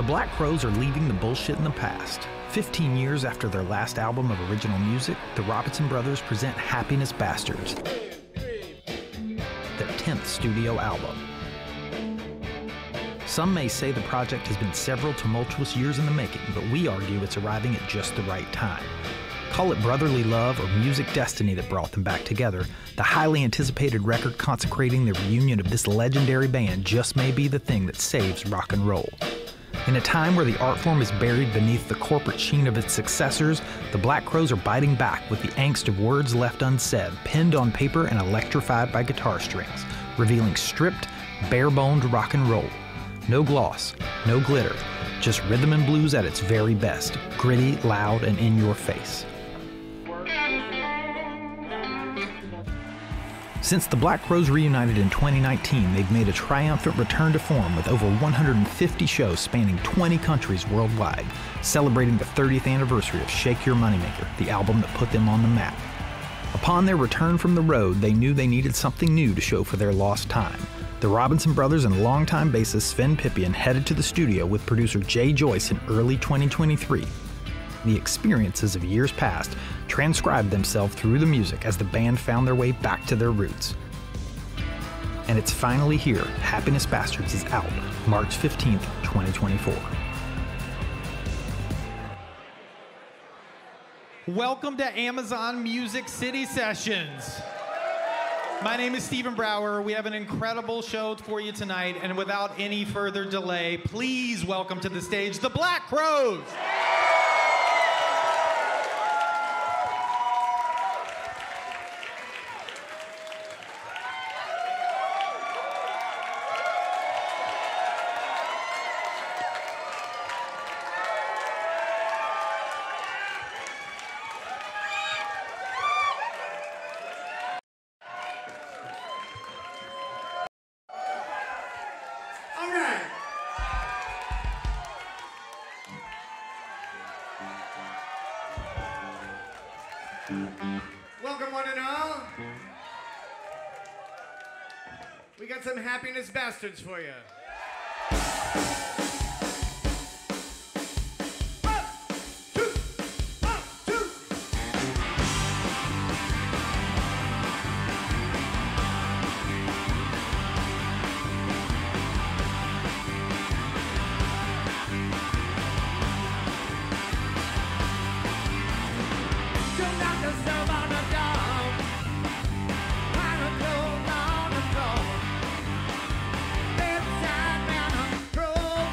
The Black Crowes are leaving the bullshit in the past. 15 years after their last album of original music, the Robinson Brothers present Happiness Bastards, their 10th studio album. Some may say the project has been several tumultuous years in the making, but we argue it's arriving at just the right time. Call it brotherly love or music destiny that brought them back together, the highly anticipated record consecrating the reunion of this legendary band just may be the thing that saves rock and roll. In a time where the art form is buried beneath the corporate sheen of its successors, the Black Crowes are biting back with the angst of words left unsaid, penned on paper and electrified by guitar strings, revealing stripped, bare-boned rock and roll. No gloss, no glitter, just rhythm and blues at its very best, gritty, loud, and in your face. Since the Black Crowes reunited in 2019, they've made a triumphant return to form with over 150 shows spanning 20 countries worldwide, celebrating the 30th anniversary of Shake Your Moneymaker, the album that put them on the map. Upon their return from the road, they knew they needed something new to show for their lost time. The Robinson Brothers and longtime bassist Sven Pippian headed to the studio with producer Jay Joyce in early 2023. The experiences of years past transcribed themselves through the music as the band found their way back to their roots. And it's finally here. Happiness Bastards is out, March 15th, 2024. Welcome to Amazon Music City Sessions. My name is Stephen Brower. We have an incredible show for you tonight, and without any further delay, please welcome to the stage the Black Crowes. Welcome one and all. We got some Happiness Bastards for you. Bedside Manners,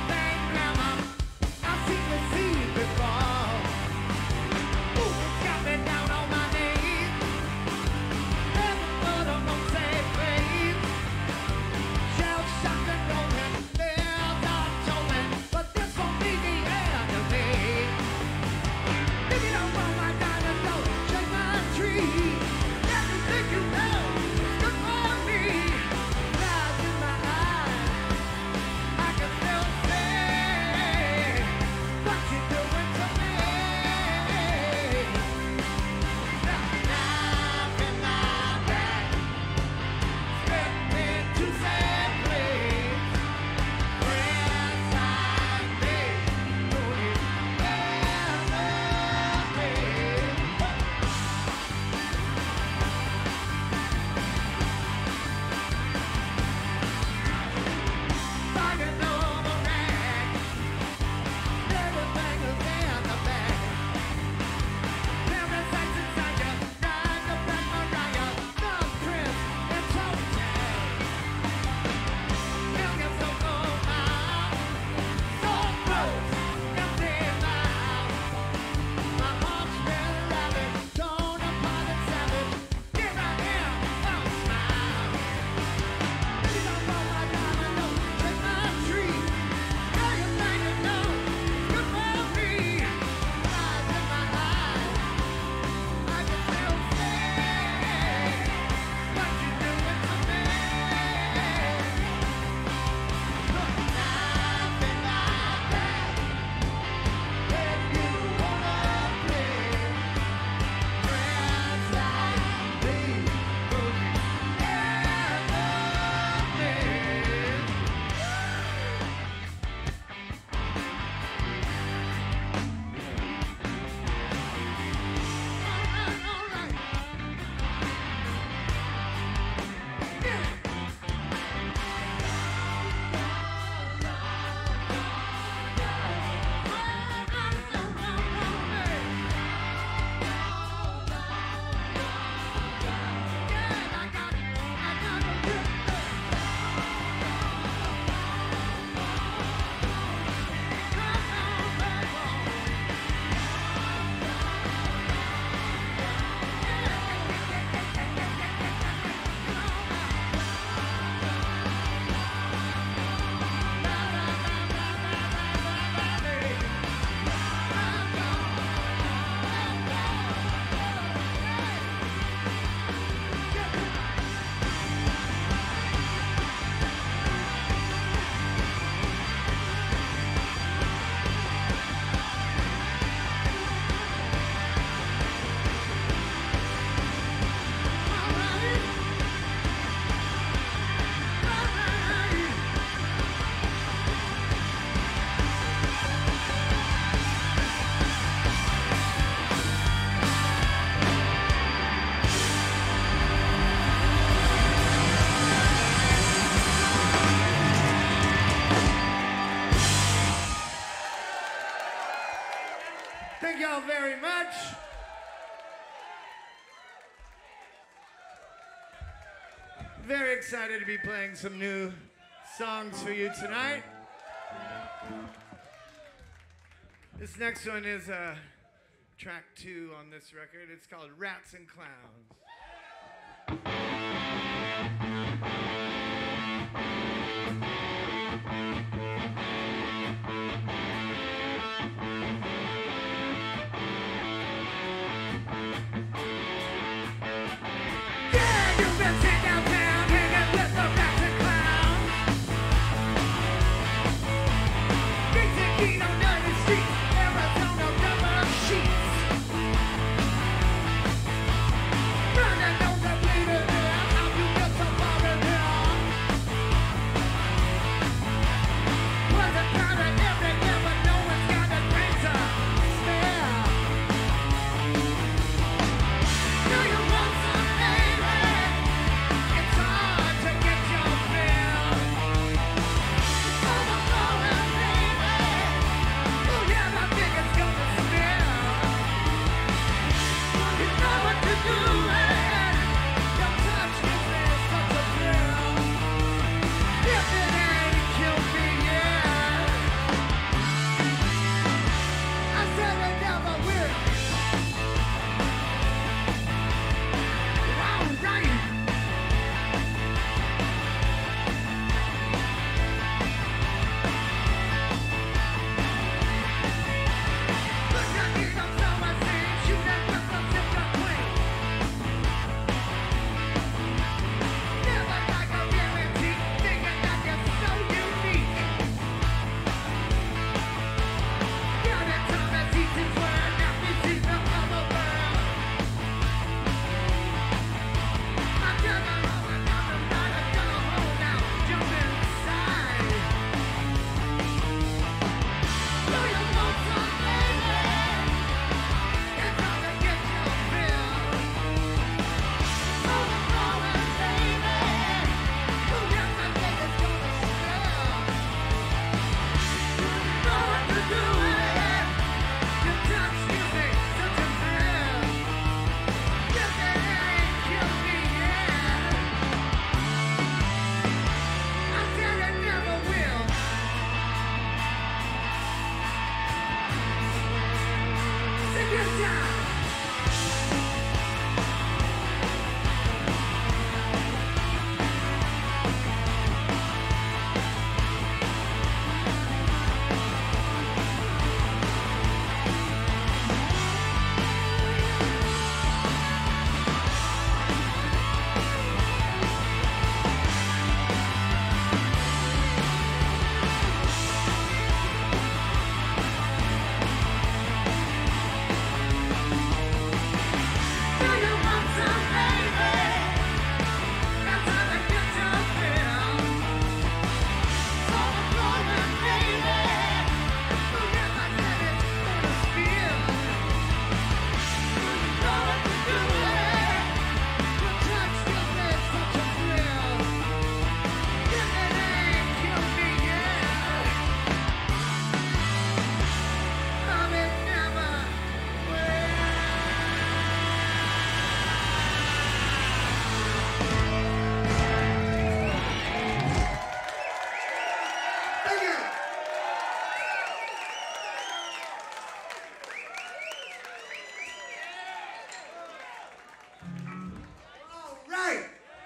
Thank y'all very much. Very excited to be playing some new songs for you tonight. This next one is track 2 on this record. It's called Rats and Clowns. Yeah, you've been sitting downtown hanging with the rats and clowns. Drinks and Keno, dirty streets, Arizona rubber sheets. Running on the bleeding air, how you get so far in here? Wasn't proud of everything, but no one's got a brain to spare. Do you want some, baby? It's hard to get your fill. Overflowing, baby. Oh yeah, I think it's gonna spill. You know what to do, man. Your touch gives me such a thrill. If it ain't killed me yet, I said it never will. All right. Look at me, I'm so insane. Shooting pistols in your brain. Never like a guarantee, thinking that you're so unique. Counting time as each is word, now we see the other world. I'm gonna roll another night, I'm gonna hold out, jump inside. Do you want some, baby? It's hard to get your fill. Overflowing, baby. Oh yes, I think it's gonna spill. Know what to do with it. Your touch gives me such a thrill. If it ain't killed me yet, I said it never will. Take your time. Do you want some, baby? That's how to get your fill. Overflowing, baby. Oh yes, I said it's gonna spill. Know what to do with it. Your touch gives me such a thrill. If it ain't killed me yet, it never will. Thank you. All right.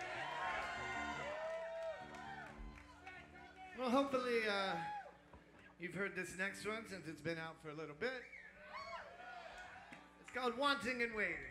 Well, hopefully you've heard this next one since it's been out for a little bit. It's called Wanting and Waiting.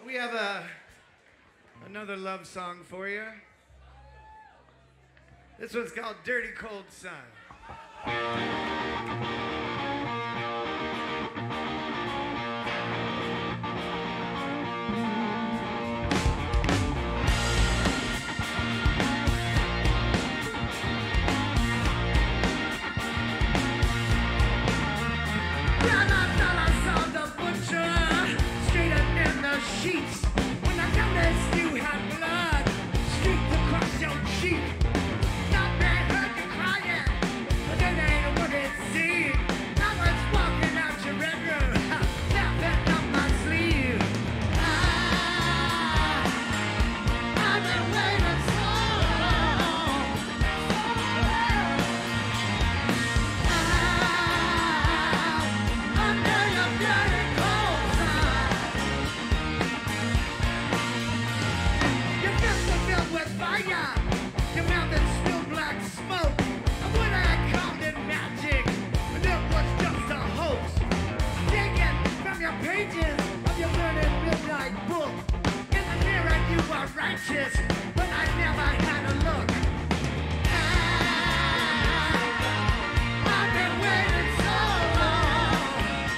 We have another love song for you. This one's called Dirty Cold Sun. Sheets. When I noticed you had blood streaked across your cheek, not that hurt you crying, but that ain't what it seemed. I was walking out your bedroom, laughing up my sleeve. I've been waiting so long. Under your dirty cold sun. Your fists are filled with fire. Your mouth is still black smoke. I would have called it magic, but it was just a hoax. Taken from your pages of your burning midnight book. In the mirror you are righteous, but I never had a look. I've been waiting so long.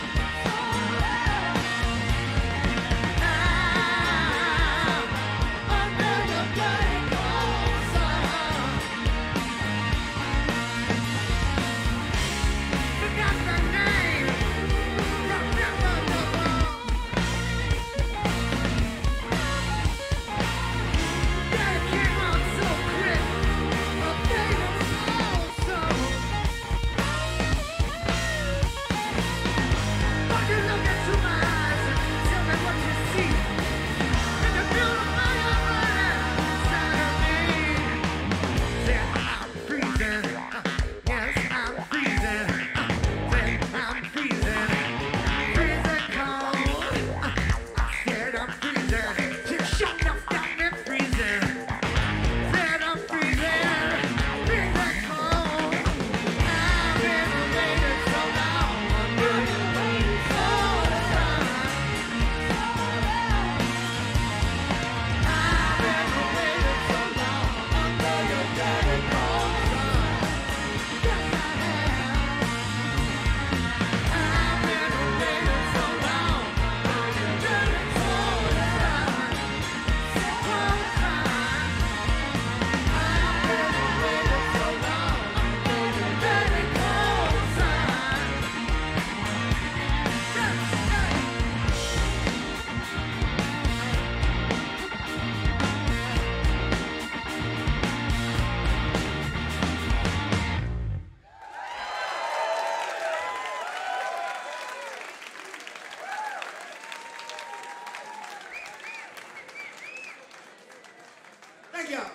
Under your dirty cold sun. Forgot the name, remember the wrong. Yeah, it came out so quick, a faded so. Why you look into my eyes and tell me what you see? And the beautiful you're running inside of me. Say I'm freezing, yes I'm freezing. Say I'm freezing, freezing cold. Said I'm freezing, just shut up, got me freezing. Said I'm freezing, freezing cold. I've been waiting so long, under your dirty cold sun. I've been waiting so long, under your dirty cold sun. Yes, I have. I've been waiting so long, under your dirty cold sun. Cold sun. I've been waiting so long, under your dirty cold sun. Thank you.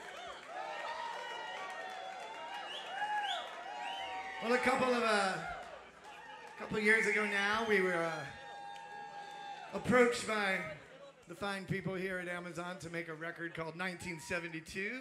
Well, a couple years ago now, we were approached by the fine people here at Amazon to make a record called 1972.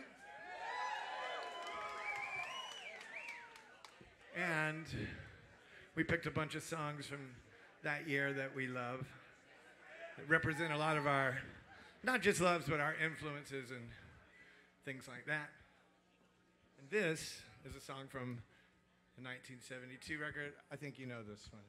And we picked a bunch of songs from that year that we love, that represent a lot of our, not just loves, but our influences and things like that. And this is a song from the 1972 record. I think you know this one.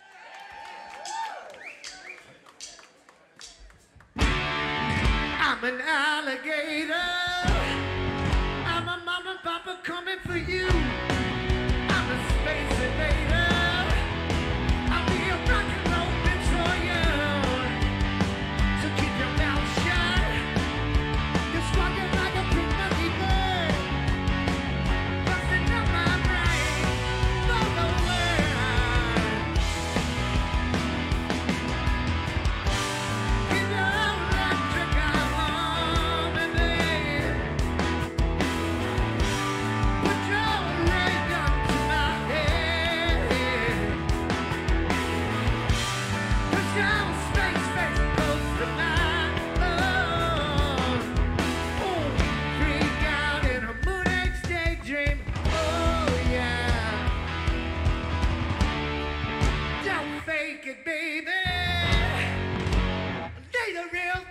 I'm an alligator. I'm a mama and papa coming for you. I'm a space invader. I'll be a rock and roll destroyer. So keep your mouth shut. You're squawking like a pink monkey bird. Busting up my brain for the world. Keep your electric eye on me, babe. Put your ray gun to my head. Push your space close to mine. Oh, freak out in a Moonage Daydream. Oh yeah. Don't fake it, baby. Lay the real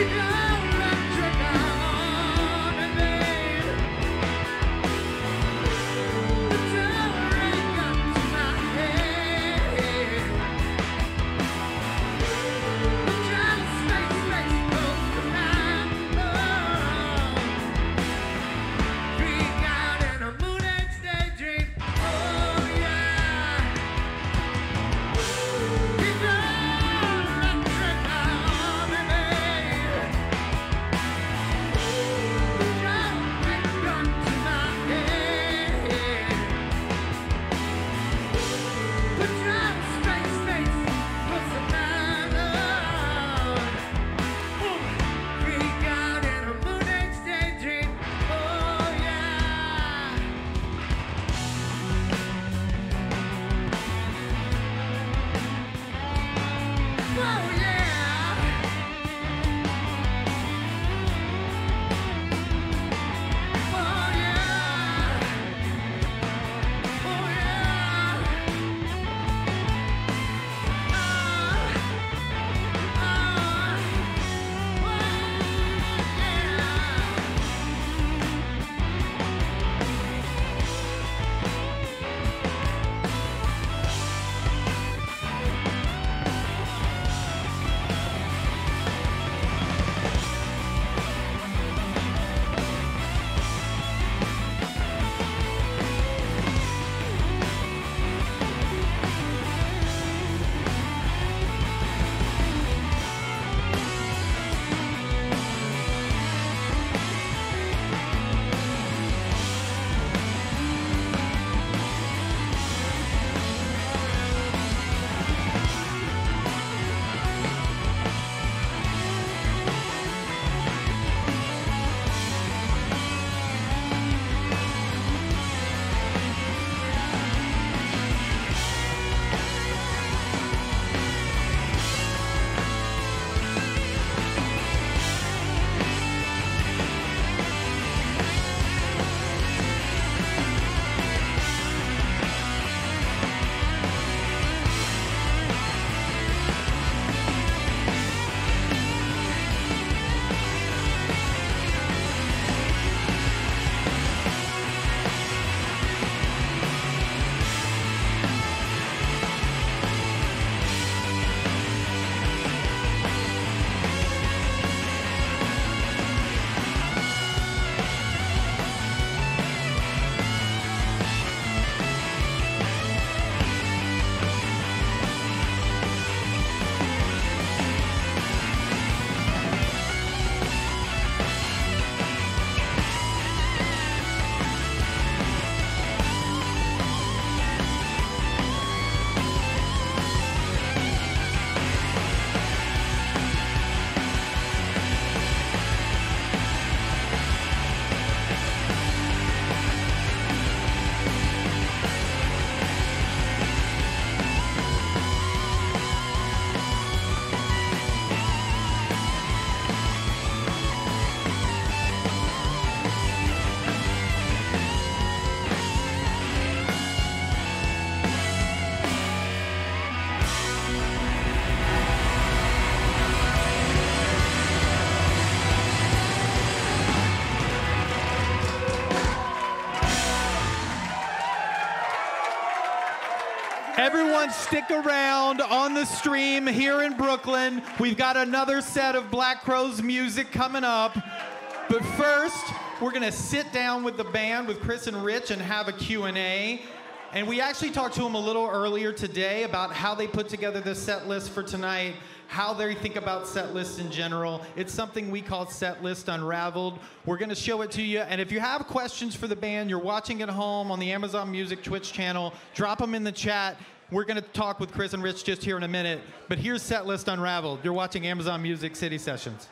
Everyone stick around on the stream here in Brooklyn. We've got another set of Black Crowes music coming up. But first, we're gonna sit down with the band, with Chris and Rich, and have a Q&A. And we actually talked to them a little earlier today about how they put together the set list for tonight, how they think about set lists in general. It's something we call Setlist Unraveled. We're gonna show it to you, and if you have questions for the band, you're watching at home on the Amazon Music Twitch channel, drop them in the chat. We're gonna talk with Chris and Rich just here in a minute, but here's Setlist Unraveled. You're watching Amazon Music City Sessions.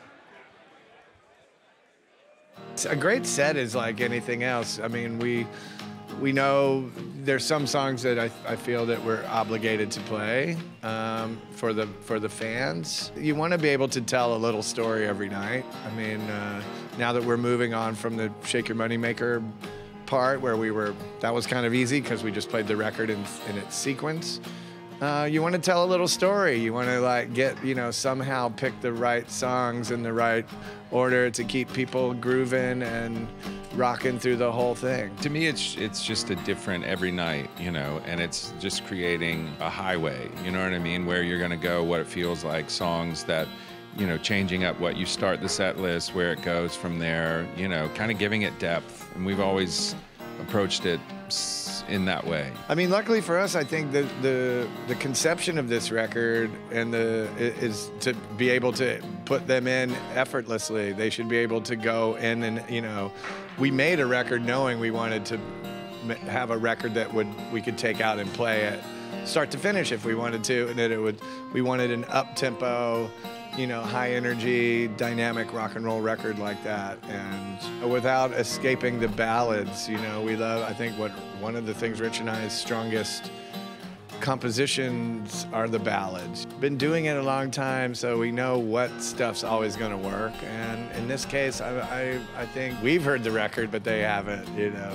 A great set is like anything else. I mean, we know there's some songs that I feel that we're obligated to play for the fans. You want to be able to tell a little story every night. I mean, now that we're moving on from the Shake Your Moneymaker part where that was kind of easy because we just played the record in its sequence. You want to tell a little story. You want to like get, somehow pick the right songs in the right order to keep people grooving and rocking through the whole thing. To me, it's just a different every night, and it's just creating a highway, you know what I mean, where you're going to go, what it feels like, songs that, changing up what you start the set list, where it goes from there, kind of giving it depth. And we've always approached it in that way. I mean, luckily for us, I think that the conception of this record is to be able to put them in effortlessly. They should be able to go in and, we made a record knowing we wanted to have a record that we could take out and play it start to finish if we wanted to, and that we wanted an up-tempo, high energy, dynamic rock and roll record like that, and without escaping the ballads. We love, I think one of the things Rich and I's strongest compositions are the ballads. Been doing it a long time, so we know what stuff's always gonna work, and in this case, I think we've heard the record, but they haven't,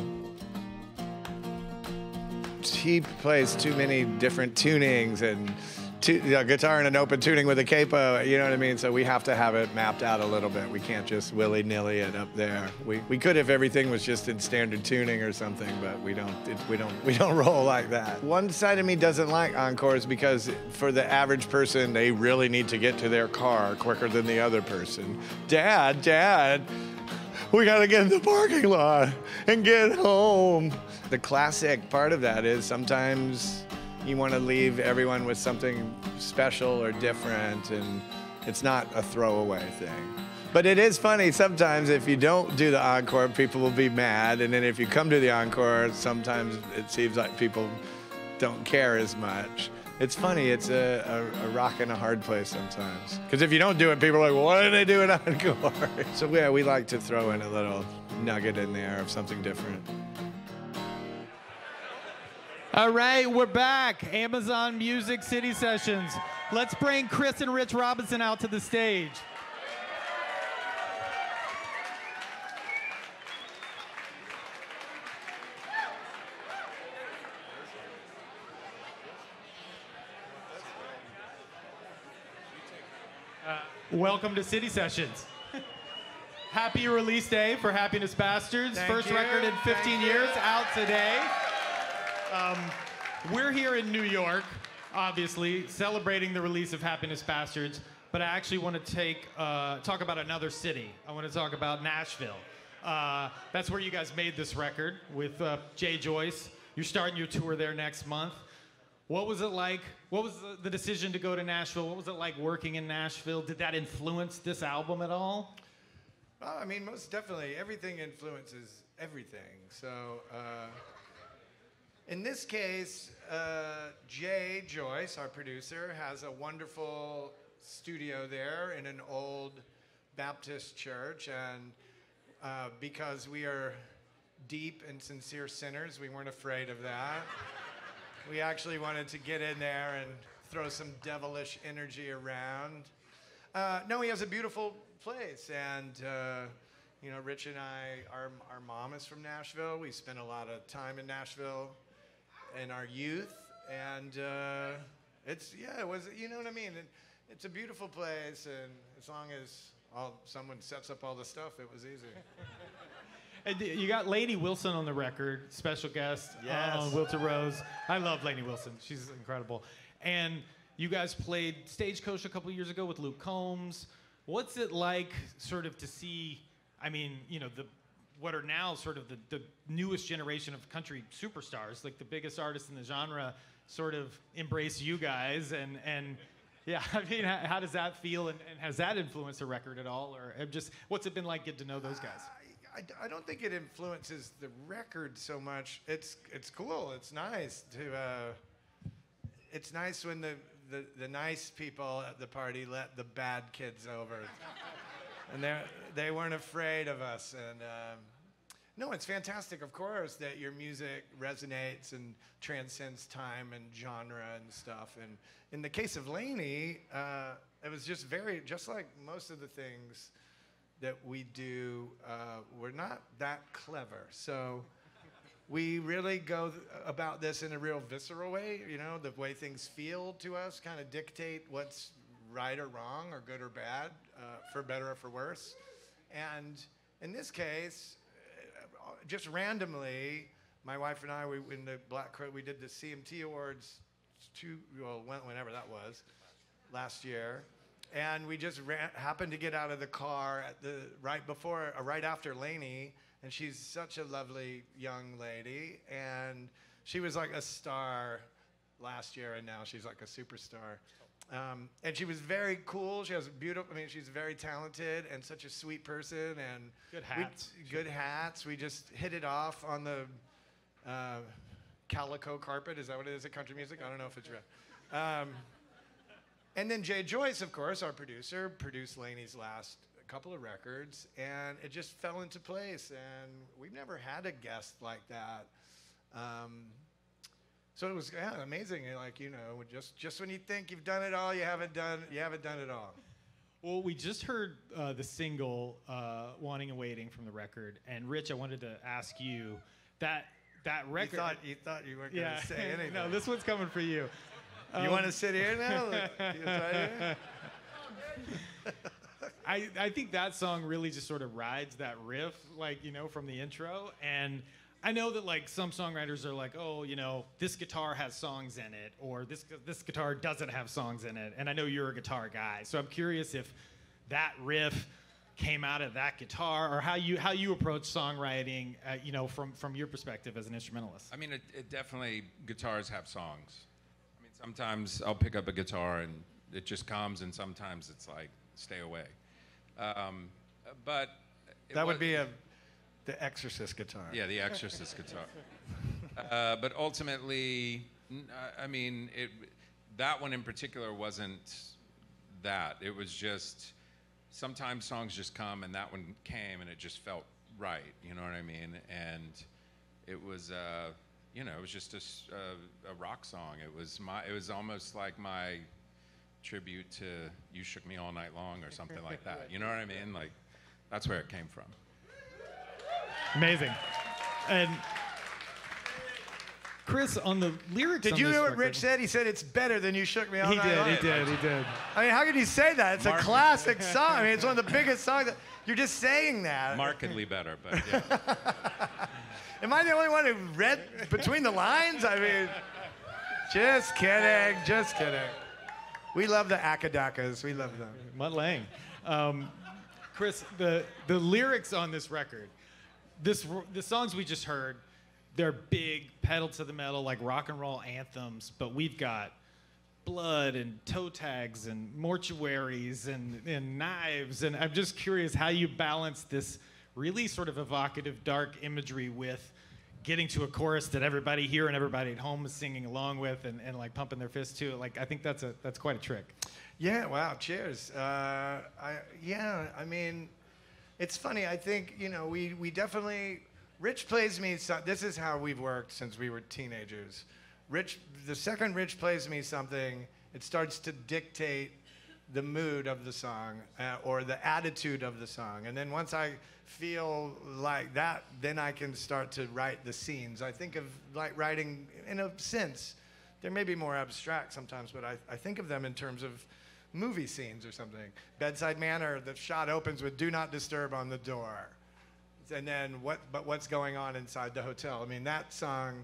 He plays too many different tunings and guitar in an open tuning with a capo, you know what I mean? So we have to have it mapped out a little bit. We can't just willy-nilly it up there. We could if everything was just in standard tuning or something, but we don't roll like that. One side of me doesn't like encores because for the average person, they really need to get to their car quicker than the other person. Dad, we gotta get in the parking lot and get home. The classic part of that is sometimes you want to leave everyone with something special or different, and it's not a throwaway thing. But it is funny sometimes if you don't do the encore, people will be mad, and then if you come to the encore, sometimes it seems like people don't care as much. It's funny, it's a rock and a hard place sometimes. Because if you don't do it, people are like, why do they do an encore? So yeah, we like to throw in a little nugget in there of something different. All right, we're back. Amazon Music City Sessions. Let's bring Chris and Rich Robinson out to the stage. Welcome to City Sessions. Happy release day for Happiness Bastards. First record in 15 years, out today. We're here in New York, obviously, celebrating the release of Happiness Bastards, but I actually want to talk about another city. I want to talk about Nashville. That's where you guys made this record with Jay Joyce. You're starting your tour there next month. What was it like? What was the decision to go to Nashville? What was it like working in Nashville? Did that influence this album at all? Well, I mean, most definitely. Everything influences everything. So, in this case, Jay Joyce, our producer, has a wonderful studio there in an old Baptist church. And because we are deep and sincere sinners, we weren't afraid of that. We actually wanted to get in there and throw some devilish energy around. No, he has a beautiful place, and Rich and I, our mom is from Nashville. We spent a lot of time in Nashville in our youth, and it was, you know what I mean? It's a beautiful place, and as long as someone sets up all the stuff, it was easy. And you got Lainey Wilson on the record, special guest on Wilter Rose. I love Lainey Wilson. She's incredible. And you guys played Stagecoach a couple years ago with Luke Combs. What's it like sort of to see, what are now sort of the newest generation of country superstars, like the biggest artists in the genre, sort of embrace you guys? And yeah, how does that feel? And has that influenced the record at all? Or just, what's it been like getting to know those guys? I don't think it influences the record so much. It's cool. It's nice to. It's nice when the nice people at the party let the bad kids over, and they weren't afraid of us. And no, it's fantastic, of course, that your music resonates and transcends time and genre and stuff. And in the case of Lainey, it was just like most of the things that we do, we're not that clever. So we really go about this in a real visceral way. You know, the way things feel to us kind of dictate what's right or wrong or good or bad, for better or for worse. And in this case, just randomly, my wife and I, in the Black Crow, we did the CMT Awards whenever that was, last year. And we just happened to get out of the car right after Lainey, and she's such a lovely young lady, and she was like a star last year, and now she's like a superstar. And she was very cool. She has beautiful, she's very talented and such a sweet person, and Good hats. Good hats. We just hit it off on the calico carpet. Is that what it is at country music? I don't know if it's red. And then Jay Joyce, of course, our producer, produced Lainey's last couple of records, and it just fell into place. And we've never had a guest like that. So it was amazing. Like, you know, just when you think you've done it all, you haven't done it all. Well, we just heard the single "Wanting and Waiting" from the record, and Rich, I wanted to ask you that record. You thought you weren't going to say anything. No, this one's coming for you. You want to sit here now? I think that song really just sort of rides that riff, like, you know, from the intro. And I know that, like, some songwriters are like, oh, you know, this guitar has songs in it, or this guitar doesn't have songs in it. And I know you're a guitar guy, so I'm curious if that riff came out of that guitar, or how you approach songwriting, you know, from your perspective as an instrumentalist. I mean, it definitely, guitars have songs. I mean, sometimes I'll pick up a guitar and it just comes, and sometimes it's like, stay away. But that would be the Exorcist guitar. Yeah, the Exorcist guitar. But ultimately, I mean, that one in particular wasn't that. It was just, sometimes songs just come, and that one came, and it just felt right. You know what I mean? And it was, you know, it was just a rock song. It was almost like my tribute to "You Shook Me All Night Long" or something like that. You know what I mean? Like, that's where it came from. Amazing. And Chris, on the lyrics, did you hear what Rich said? He said it's better than "You Shook Me All Night Long." He did. I mean, how could you say that? It's a classic song. I mean, it's one of the biggest songs. You're just saying that. Markedly better, but yeah. Am I the only one who read between the lines? I mean, just kidding. We love the Akadakas. We love them. Mutt Lang. Chris, the lyrics on this record, the songs we just heard, they're big, pedal to the metal, like rock and roll anthems, but we've got blood and toe tags and mortuaries and knives, and I'm just curious how you balance this really sort of evocative, dark imagery with getting to a chorus that everybody here and everybody at home is singing along with, and like pumping their fists to. Like, I think that's quite a trick. Yeah, wow, cheers. I mean, it's funny. I think, you know, we definitely, Rich plays me, this is how we've worked since we were teenagers. The second Rich plays me something, it starts to dictate the mood of the song, or the attitude of the song. And then once I feel like that, then I can start to write the scenes. I think of like writing, in a sense, they may be more abstract sometimes, but I think of them in terms of movie scenes or something. Bedside Manor, the shot opens with "Do Not Disturb" on the door. And then what's going on inside the hotel? I mean, that song,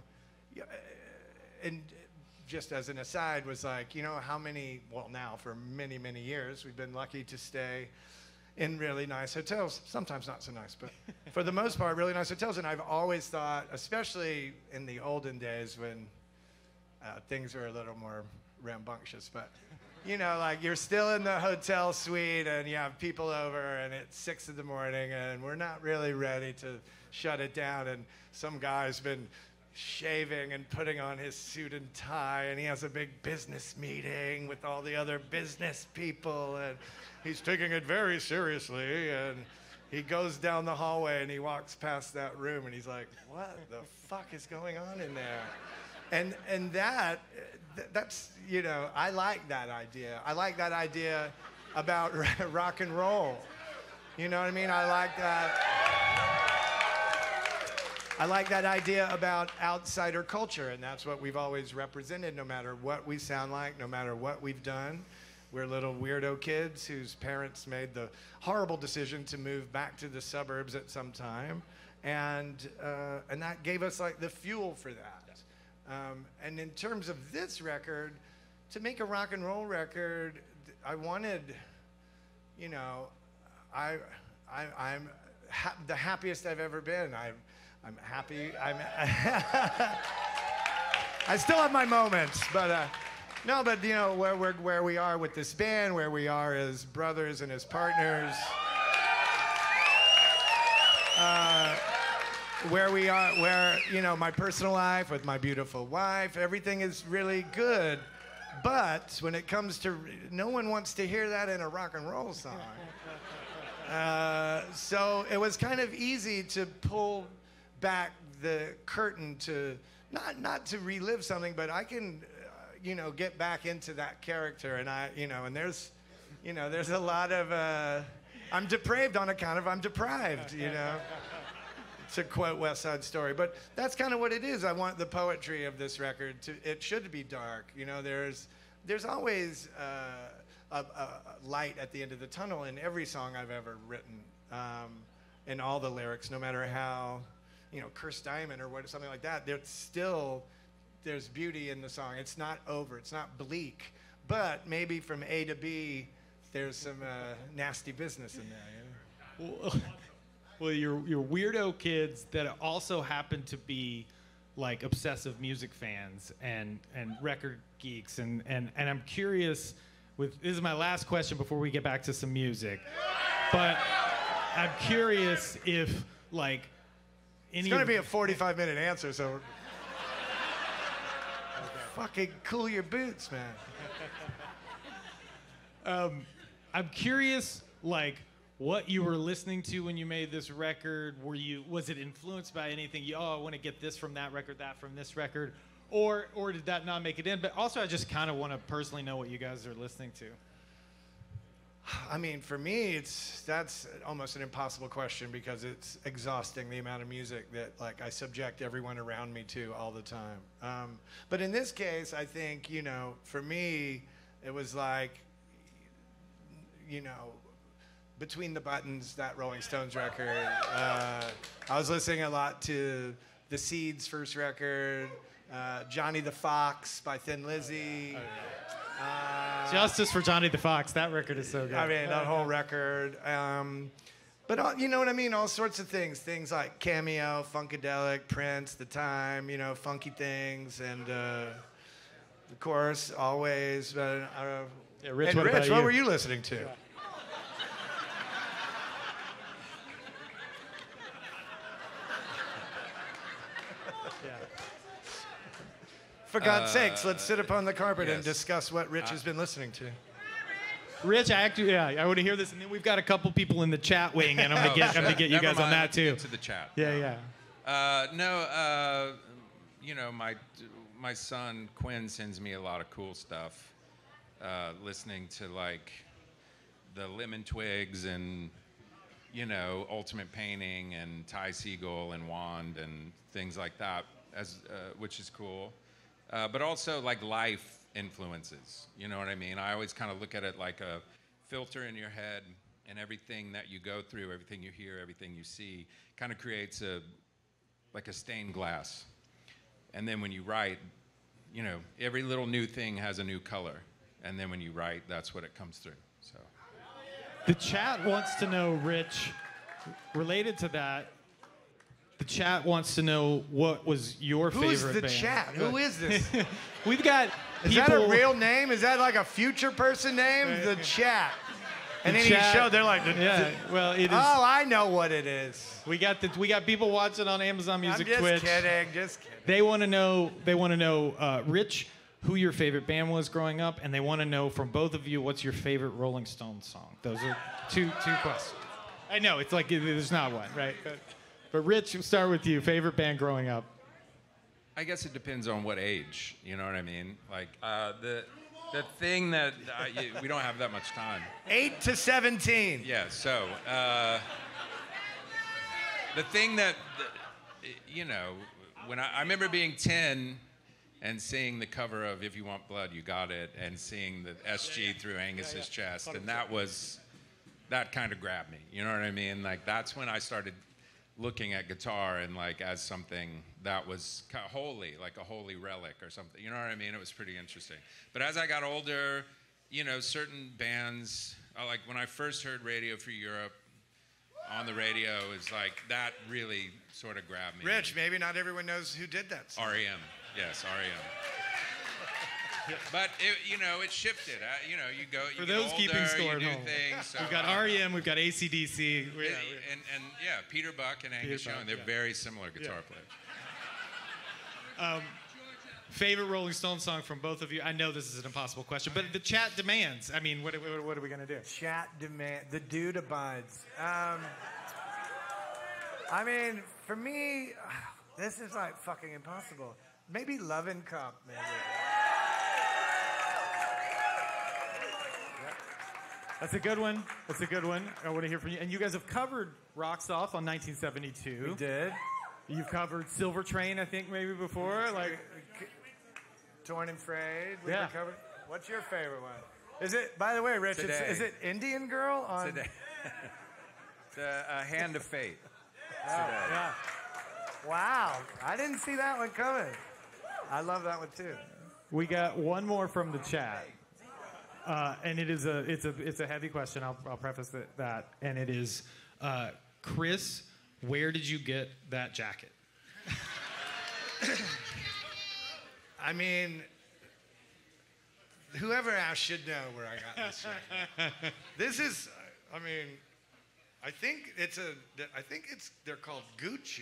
and just as an aside, was like, you know, now for many, many years, we've been lucky to stay in really nice hotels. Sometimes not so nice, but for the most part, really nice hotels. And I've always thought, especially in the olden days when things were a little more rambunctious, but you know, like you're still in the hotel suite and you have people over and it's 6 in the morning and we're not really ready to shut it down, and some guy's been shaving and putting on his suit and tie, and he has a big business meeting with all the other business people, and he's taking it very seriously, and he goes down the hallway and he walks past that room and he's like, what the fuck is going on in there? And that's, you know, I like that idea. I like that idea about rock and roll. You know what I mean? I like that. I like that idea about outsider culture, and that's what we've always represented, no matter what we sound like, no matter what we've done. We're little weirdo kids whose parents made the horrible decision to move back to the suburbs at some time, and that gave us like the fuel for that. And in terms of this record, to make a rock and roll record, I wanted, you know, I'm the happiest I've ever been. I'm happy. I still have my moments, but no, but you know where we are with this band, where we are as brothers and as partners, where we are, where you know my personal life with my beautiful wife, everything is really good. But when it comes to, no one wants to hear that in a rock and roll song. So it was kind of easy to pull back the curtain to not to relive something, but I can, you know, get back into that character, and and there's a lot of I'm depraved on account of I'm deprived, you know, to quote West Side Story. But that's kind of what it is. I want the poetry of this record it should be dark, you know. There's always a light at the end of the tunnel in every song I've ever written, in all the lyrics, no matter how, you know, Curse Diamond or something like that. There's beauty in the song. It's not over. It's not bleak. But maybe from A to B, there's some nasty business in there. You know? Well, you're weirdo kids that also happen to be like obsessive music fans and record geeks, and I'm curious. This is my last question before we get back to some music, but I'm curious if like it's gonna be a 45-minute answer, so fucking cool your boots, man. I'm curious, like, what you were listening to when you made this record. Was it influenced by anything? I want to get this from that record, that from this record, or did that not make it in? But also, I just kind of want to personally know what you guys are listening to. I mean, for me, that's almost an impossible question because it's exhausting, the amount of music that like I subject everyone around me to all the time. But in this case, I think, you know, for me, it was like, you know, Between the Buttons, that Rolling Stones record. I was listening a lot to The Seeds' first record, Johnny the Fox by Thin Lizzy. Justice for Johnny the Fox. That record is so good. I mean, that whole record. But you know what I mean? All sorts of things. Things like Cameo, Funkadelic, Prince, The Time, you know, funky things. And, of course, Always. Yeah, Rich, and what Rich, about what you? were you listening to? Yeah. For God's sakes, let's sit upon the carpet and yes. discuss what Rich has been listening to. Rich, I want to hear this, and then we've got a couple people in the chat weighing in. I'm gonna get you guys on that too. Into the chat. Yeah. You know, my son Quinn sends me a lot of cool stuff. Listening to like the Lemon Twigs and, you know, Ultimate Painting and Ty Segall and Wand and things like that, which is cool. But also like life influences, you know what I mean? I always kind of look at it like a filter in your head, and everything that you go through, everything you hear, everything you see kind of creates like a stained glass. And then when you write, you know, every little new thing has a new color. And then when you write, that's what it comes through. So The chat wants to know, Rich, related to that, the chat wants to know what was your Who's favorite the band. chat? Who is this? We've got Is that a real name? Is that like a future person name? The chat. And then you show, they're like, well, it is. Oh, I know what it is. We got people watching on Amazon Music, I'm Twitch. Just kidding. They want to know, Rich, who your favorite band was growing up, and they want to know from both of you what's your favorite Rolling Stones song. Those are two questions. I know it's like there's not one, right? But Rich, we'll start with you. Favorite band growing up? I guess it depends on what age, you know what I mean? Like the thing that we don't have that much time. 8 to 17. Yeah, so the thing that you know, when I remember being 10 and seeing the cover of If You Want Blood, You Got It, and seeing the SG through Angus's chest, and that kind of grabbed me. You know what I mean? Like, that's when I started looking at guitar and like as something that was holy, like a holy relic or something. You know what I mean? It was pretty interesting. But as I got older, you know, certain bands, like when I first heard Radio Free Europe on the radio, is like that really sort of grabbed me. Rich, maybe not everyone knows who did that song. REM, yes, REM. But you know, it shifted. You know, you go. You For get those older, keeping score you at do home. things. So, We've got REM, we've got AC/DC. and yeah, Peter Buck and Angus Young. They're very similar guitar players. Favorite Rolling Stones song from both of you? I know this is an impossible question, but the chat demands. I mean, what are we gonna do? Chat demand. The dude abides. I mean, for me, this is like fucking impossible. Maybe Lovin' Cup, maybe. That's a good one. That's a good one. I want to hear from you. And you guys have covered Rocks Off on 1972. We did. You've covered Silver Train, I think, maybe before. Like Torn and Frayed. Yeah. Recovered. What's your favorite one? Is it, by the way, Rich, is it Indian Girl on? Today. It's a Hand of Fate. Oh, yeah. Wow. I didn't see that one coming. I love that one too. we got one more from the chat. And it's a heavy question. I'll preface that. And it is, Chris, where did you get that jacket? I mean, whoever asked should know where I got this jacket. This is, I mean, I think they're called Gucci.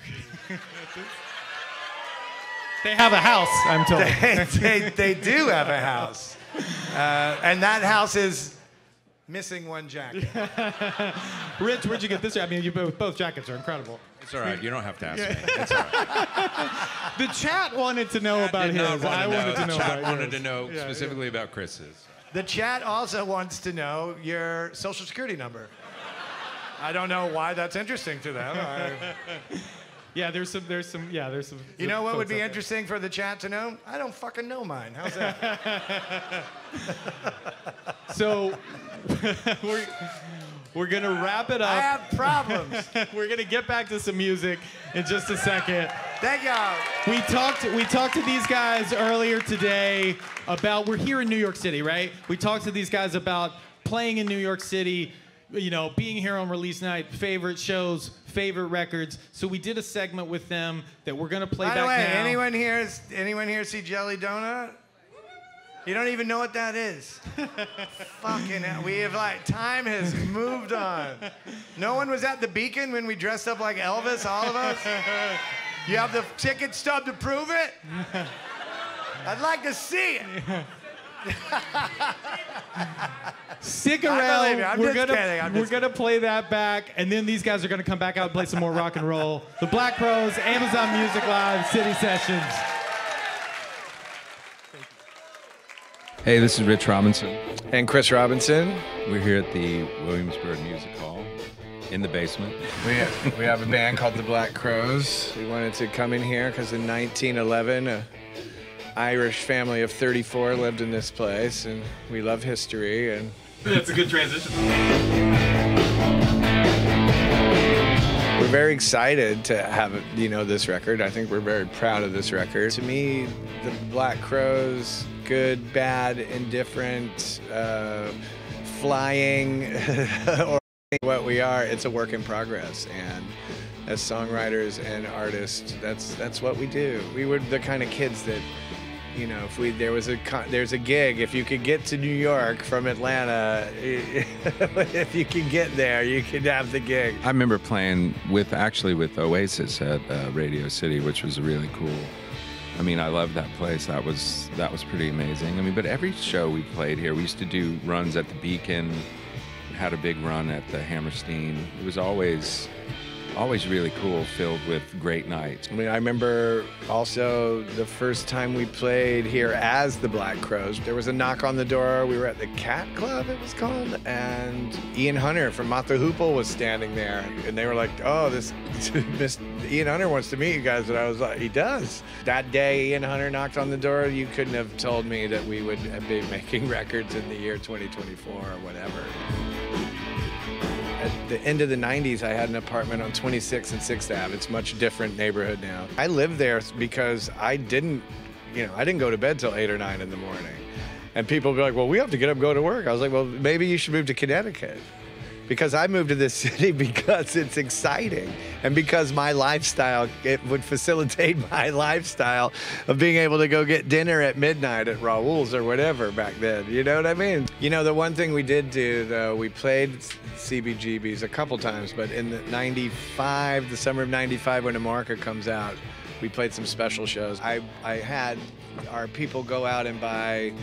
They have a house, I'm told. They do have a house. And that house is missing one jacket. Rich, where'd you get this? I mean, both jackets are incredible. It's all right. You don't have to ask me. It's all right. The chat wanted to know about his. I wanted to know the chat about wanted yours. to know specifically about Chris's. The chat also wants to know your social security number. I don't know why that's interesting to them. Yeah, there's some. You know what would be interesting for the chat to know? I don't fucking know mine. How's that? So we're gonna wrap it up. I have problems. We're gonna get back to some music in just a second. Thank y'all. We talked to these guys earlier today about, we're here in New York City, right? We talked to these guys about playing in New York City, you know, being here on release night, favorite shows, favorite records. So we did a segment with them that we're gonna play back now. By the way, anyone here see Jelly Donut? You don't even know what that is. Fucking hell. We have time has moved on. No one was at the Beacon when we dressed up like Elvis, all of us? You have the ticket stub to prove it? I'd like to see it. Stick I believe you. around. I'm We're just kidding. we're gonna play that back, and then these guys are gonna come back out and play some more rock and roll. The Black Crowes, Amazon Music Live, City Sessions. Hey, this is Rich Robinson. And Chris Robinson. We're here at the Williamsburg Music Hall in the basement. We have a band called the Black Crowes. We wanted to come in here because in 1911, an Irish family of 34 lived in this place, and we love history. And That's a good transition. we're very excited to have this record. I think we're very proud of this record. To me, the Black Crowes, good, bad, indifferent, flying, or what we are, it's a work in progress. And as songwriters and artists, that's what we do. We were the kind of kids that, if there's a gig, if you could get to New York from Atlanta, if you could get there, you could have the gig. I remember playing with Oasis at Radio City, which was really cool. I mean, I loved that place. That was pretty amazing. I mean, but every show we played here, we used to do runs at the Beacon, had a big run at the Hammerstein. It was always always really cool, filled with great nights. I mean, I remember also the first time we played here as the Black Crowes. There was a knock on the door. We were at the Cat Club, it was called, and Ian Hunter from Mott the Hoople was standing there, and they were like, "Oh, this Ian Hunter wants to meet you guys," and I was like, "He does." That day, Ian Hunter knocked on the door. You couldn't have told me that we would be making records in the year 2024 or whatever. At the end of the 90s, I had an apartment on 26th and 6th Ave. It's a much different neighborhood now. I lived there because I didn't go to bed till 8 or 9 in the morning. And people would be like, "Well, we have to get up and go to work." I was like, "Well, maybe you should move to Connecticut." Because I moved to this city because it's exciting and because my lifestyle, it would facilitate my lifestyle of being able to go get dinner at midnight at Raoul's or whatever back then. You know what I mean? You know, the one thing we did do, though, we played CBGBs a couple times, but in the summer of 95, when America comes out, we played some special shows. I had our people go out and buy,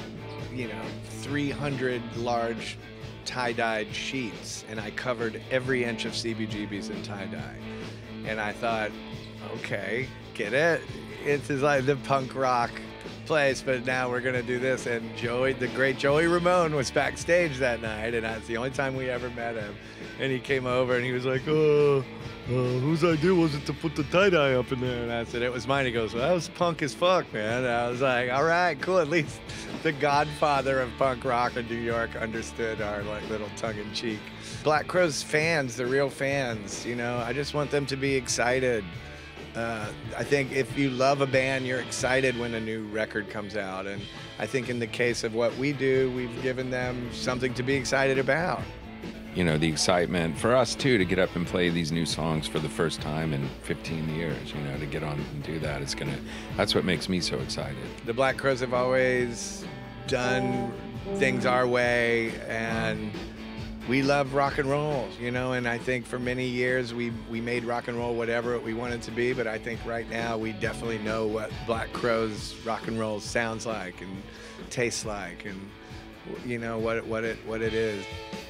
300 large tie-dyed sheets, and I covered every inch of CBGBs in tie-dye. And I thought, okay, get it? It's like the punk rock place, but now we're gonna do this. And the great Joey Ramone was backstage that night, and that's the only time we ever met him. And he came over and he was like, whose idea was it to put the tie-dye up in there? And I said, "It was mine." He goes, "Well, that was punk as fuck, man." And I was like, all right, cool. At least the godfather of punk rock in New York understood our little tongue-in-cheek. Black Crowes fans, the real fans, I just want them to be excited. I think if you love a band, you're excited when a new record comes out. And I think in the case of what we do, we've given them something to be excited about. The excitement for us too to get up and play these new songs for the first time in 15 years, to get on and do that, that's what makes me so excited. The Black Crowes have always done things our way, and we love rock and roll, and I think for many years we made rock and roll whatever we wanted to be, but I think right now we definitely know what Black Crowes rock and roll sounds like and tastes like, and what it is.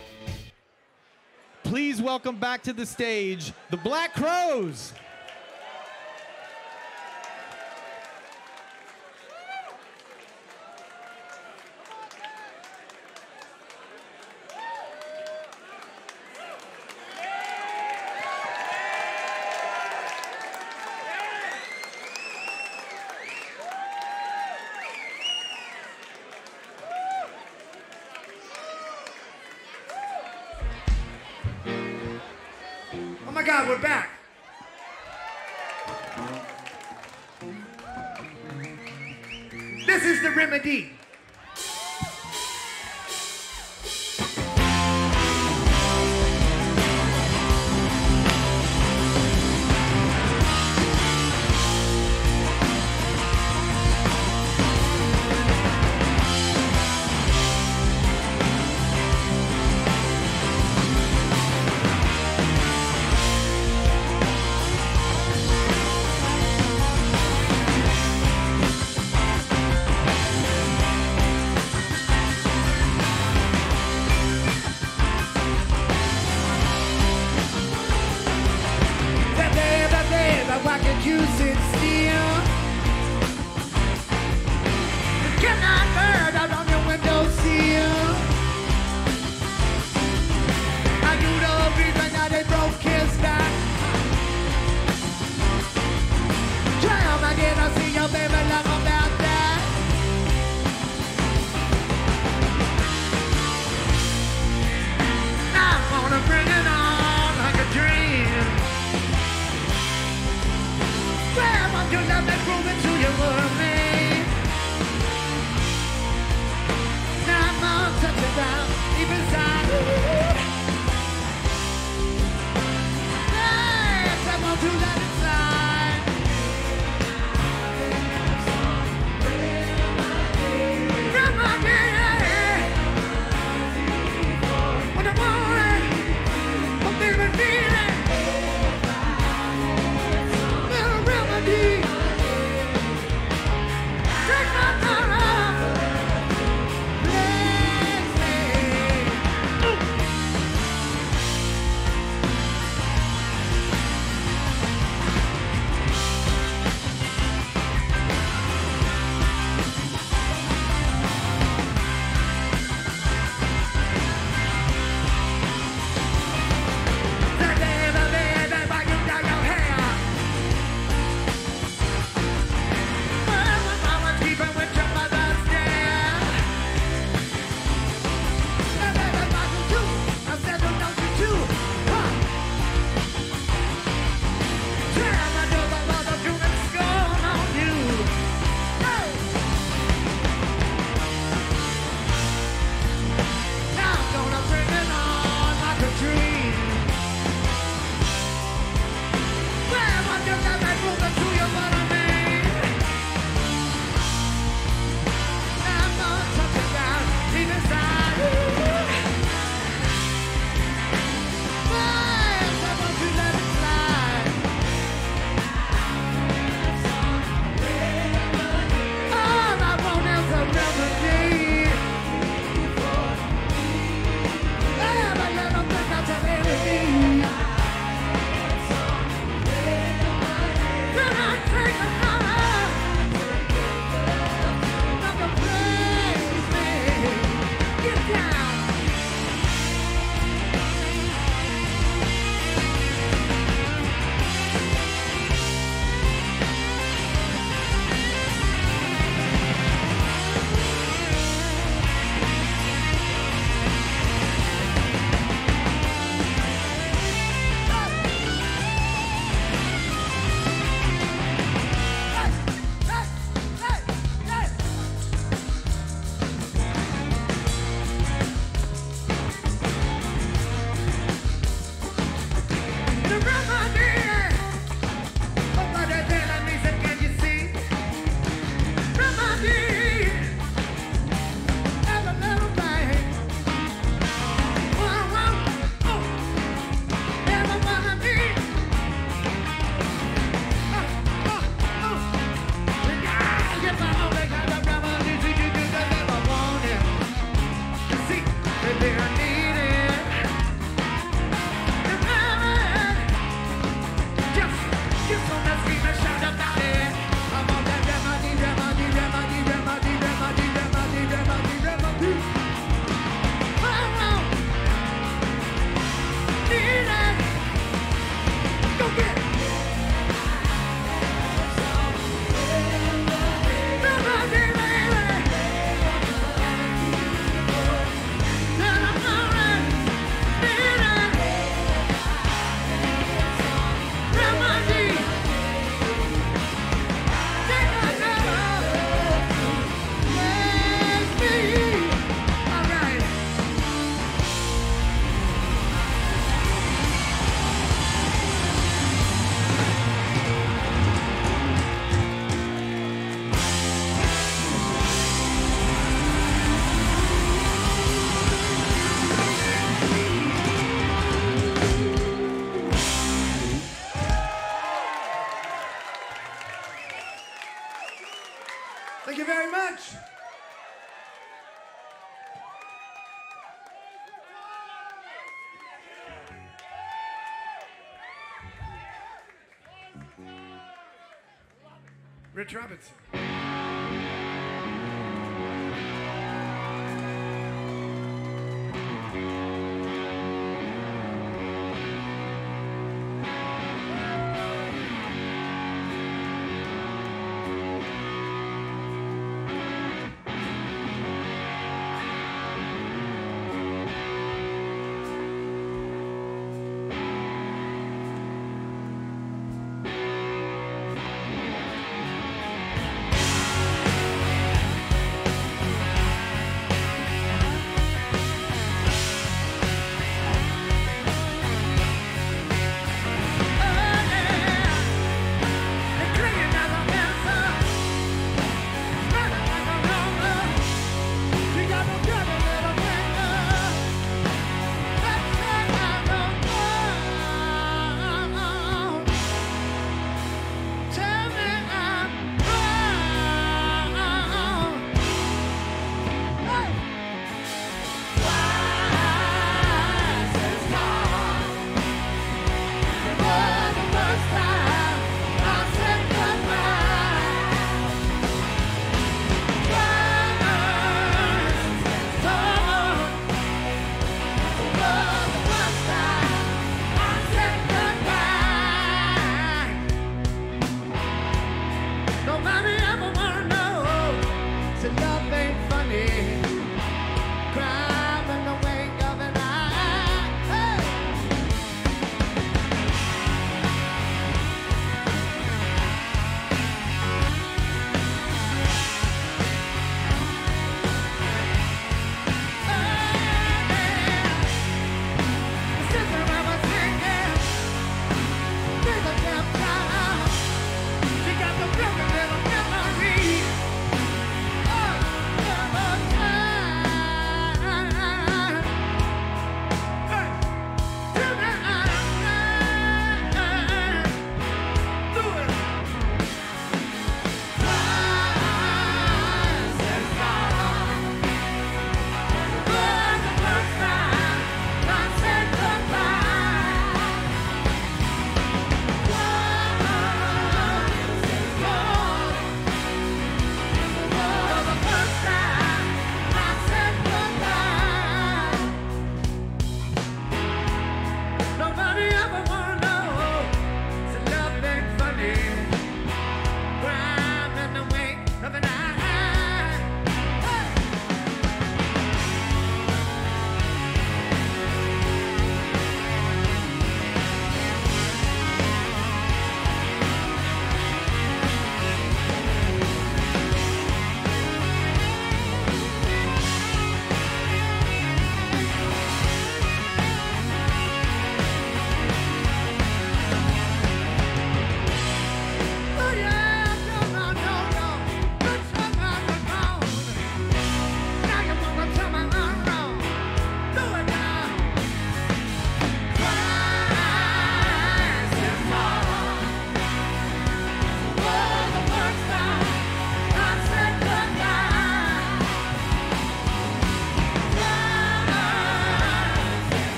Please welcome back to the stage, the Black Crowes. Oh my God, we're back. This is the remedy. Thank you very much. Rich Robinson.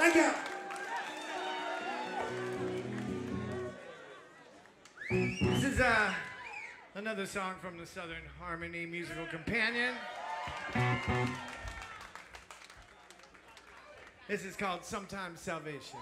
Thank you. This is another song from the Southern Harmony Musical Companion. This is called Sometimes Salvation.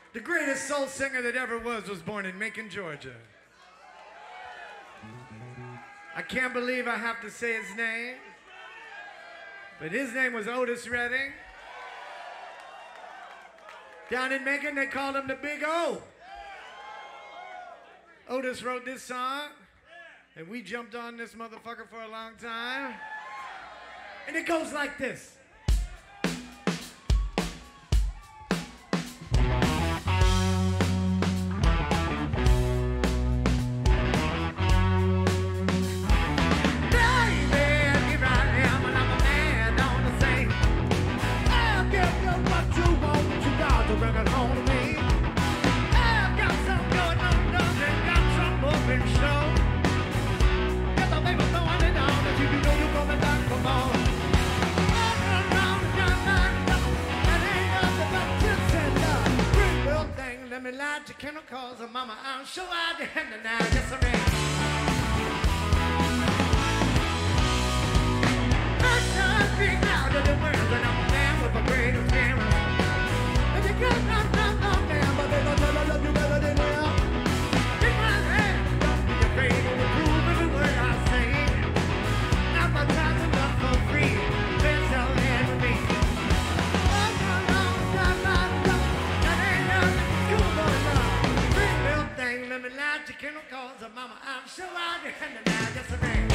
The greatest soul singer that ever was born in Macon, Georgia. I can't believe I have to say his name, but his name was Otis Redding. Down in Macon, they called him the Big O. Otis wrote this song, and we jumped on this motherfucker for a long time. And it goes like this. Chemicals, mama, I'm sure I did now. Yes, I mean. First time speak out of the world, and I'm a man with a great experience. And you can't not man, but they don't tell I love you better than now. Take my hand, don't be afraid to prove every word I say. Advertising love for free, best selling with me. Let me lie to chemicals, mama, I'm sure I did now. Just a man.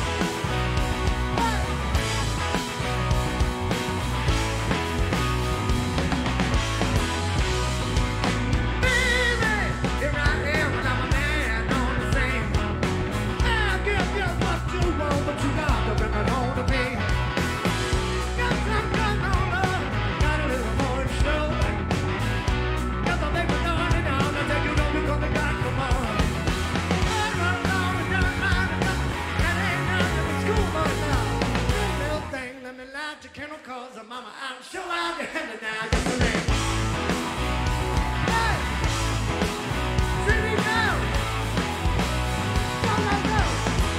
Baby, here I am when I'm a man on the scene. I'll give you what you want, but you got to bring it home to me. Got some gun on love, got a little more to show. Got the baby going down, I tell you don't become the guy. Chemicals, mama, I'm sure I'll be handed now. Just a minute. Hey! Sing me down! Go, go, go!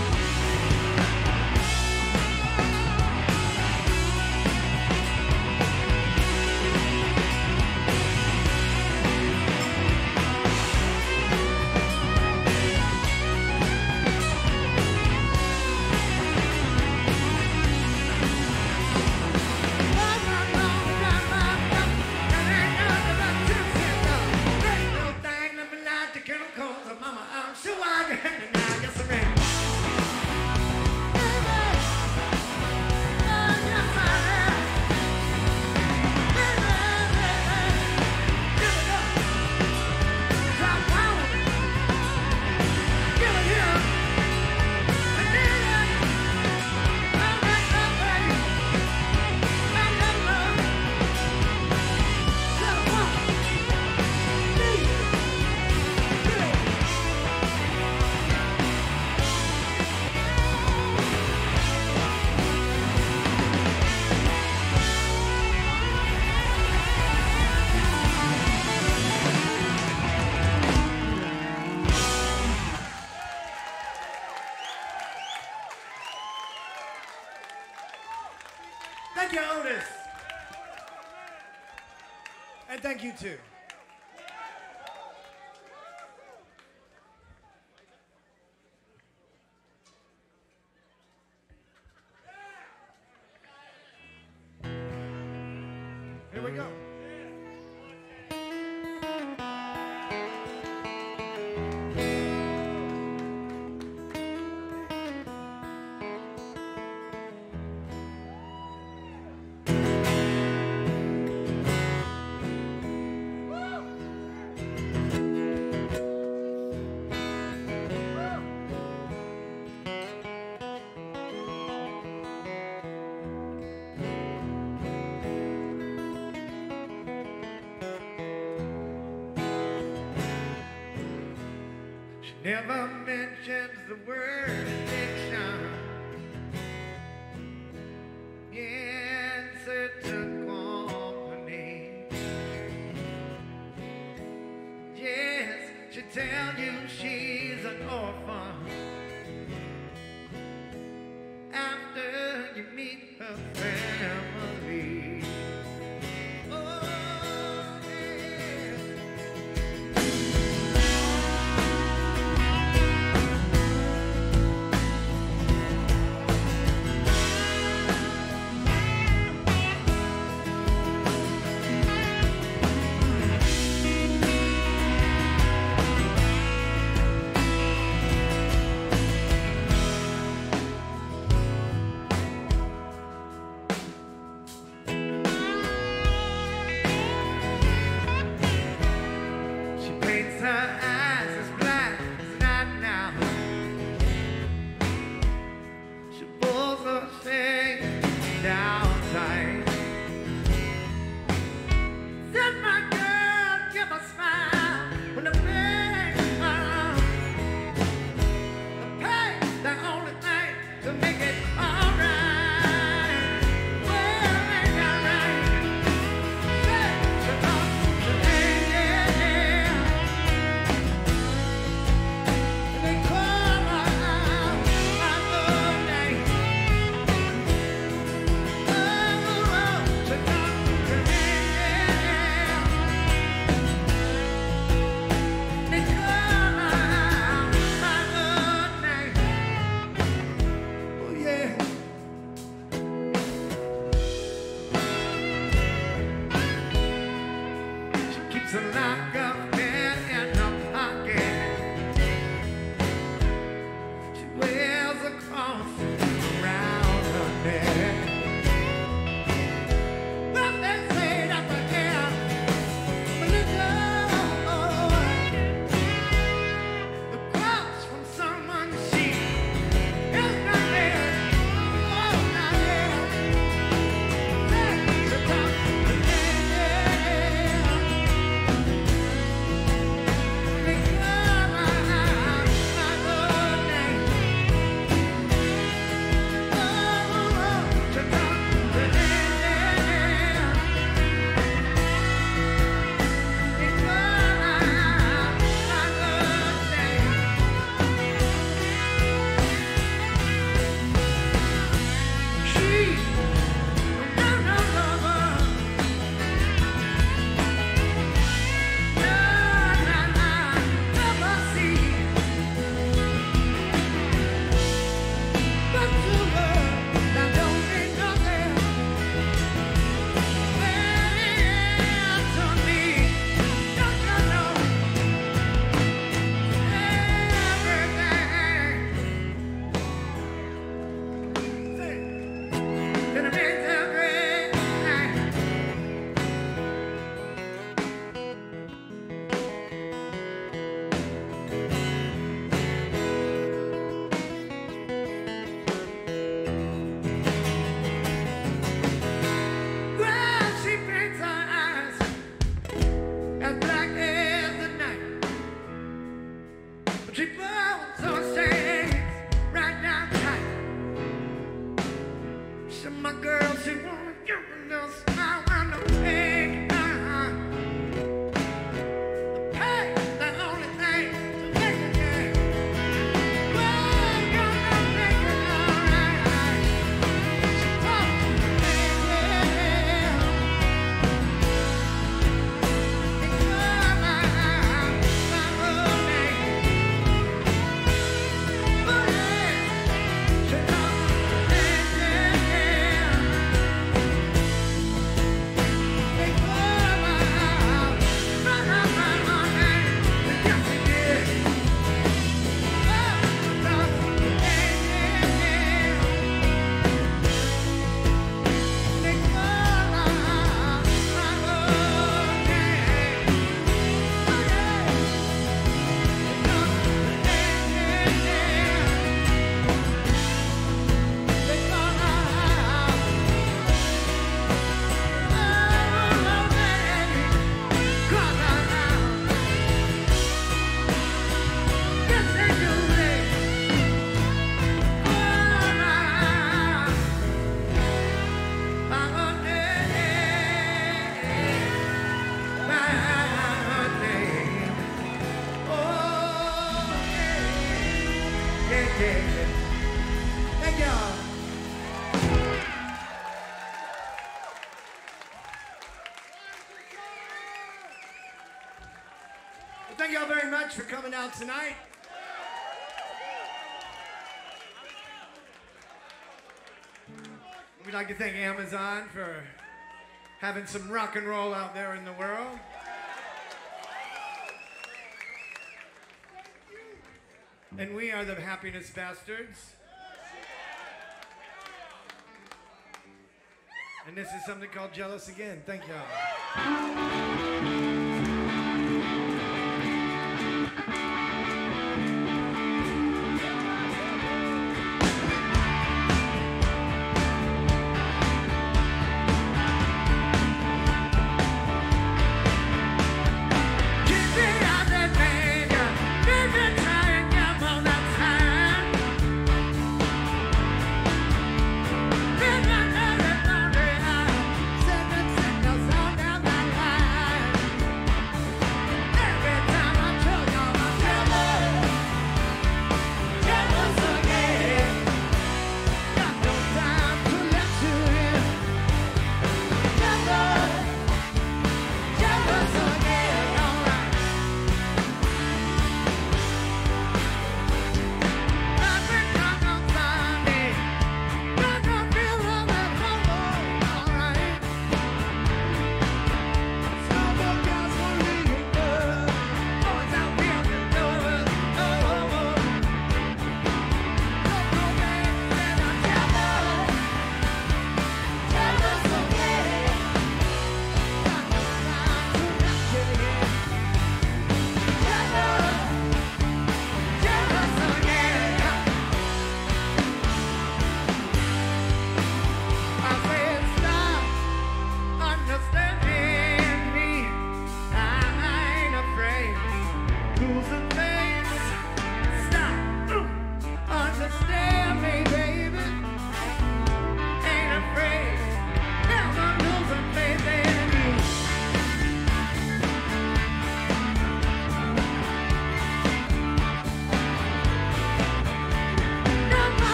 Thank you, Otis. And thank you, too. Here we go. Never mentions the word addiction in certain company. Yes, she tell you she's an orphan after you meet her family. Oh, yeah. Just wanna give a little smile when the pain. The pain, the only thing to make it good. Well, you're gonna make it alright. Talk to me, baby. It's my road name. Oh, yeah. She talk to me, Thank y'all. Well, thank y'all very much for coming out tonight. We'd like to thank Amazon for having some rock and roll out there in the world. And we are the Happiness Bastards. And this is something called Jealous Again. Thank y'all. Down my line.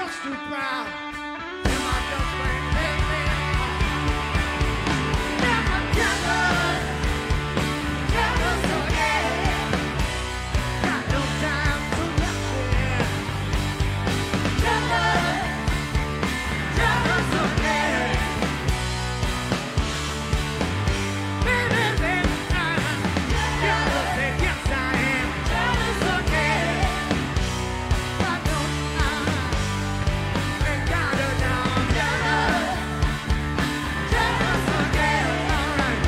much too proud. You're my best friend, baby. Never jealous, jealous, oh yeah. Got no time to rush it. Jealous, jealous, oh yeah. Baby, baby, I'm jealous, and yes I am. Jealous, oh yeah. Why don't I ain't got her now? I'm jealous, jealous, oh yeah. All right.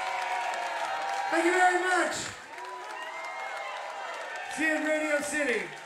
Thank you very much. See you in Radio City.